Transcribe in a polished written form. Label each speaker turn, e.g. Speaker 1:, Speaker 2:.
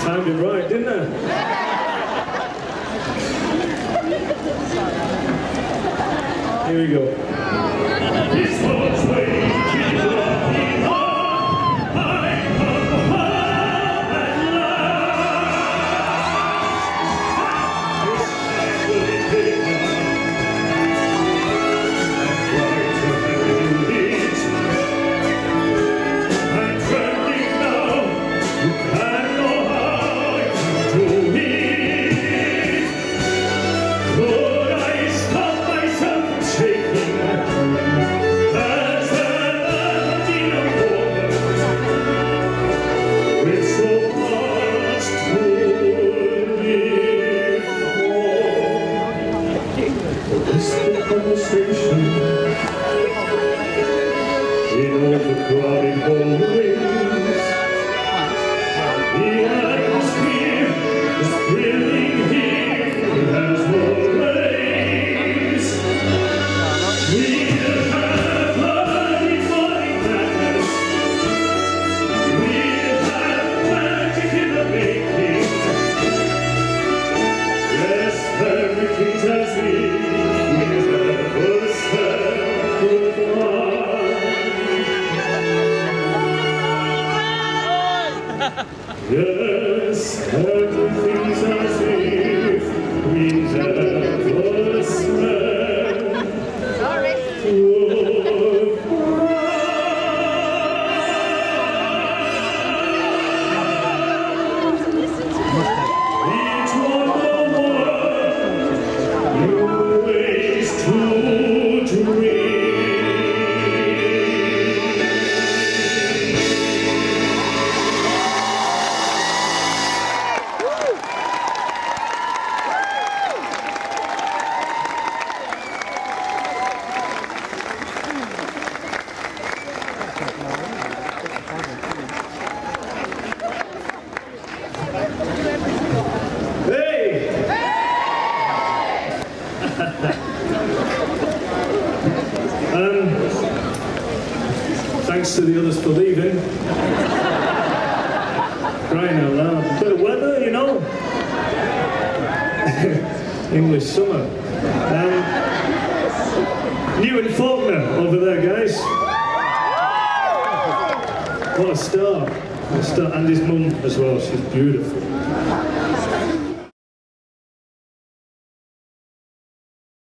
Speaker 1: Timed it right, didn't I? Here we go. This one's waiting to keep walking on. I come home at last. This time will be bigger. Brighter than it. I'm trembling now. You can't know how I can do it. Could I stop myself from shaking? As an empty moment with so much to live for. Whisper conversation in overcrowded hallways. The atmosphere is thrilling here. It has no race. We'll have early morning madness. We'll have magic in the making. Yes, everything's as if we never said goodbye. Yes, everything's as if we never said each one of new ways to dream. Hey! Thanks to the others for leaving. Crying out loud. Bit of weather, you know. English summer. Newton Faulkner over there, guys. What a star. What a star. And his mum as well, she's beautiful.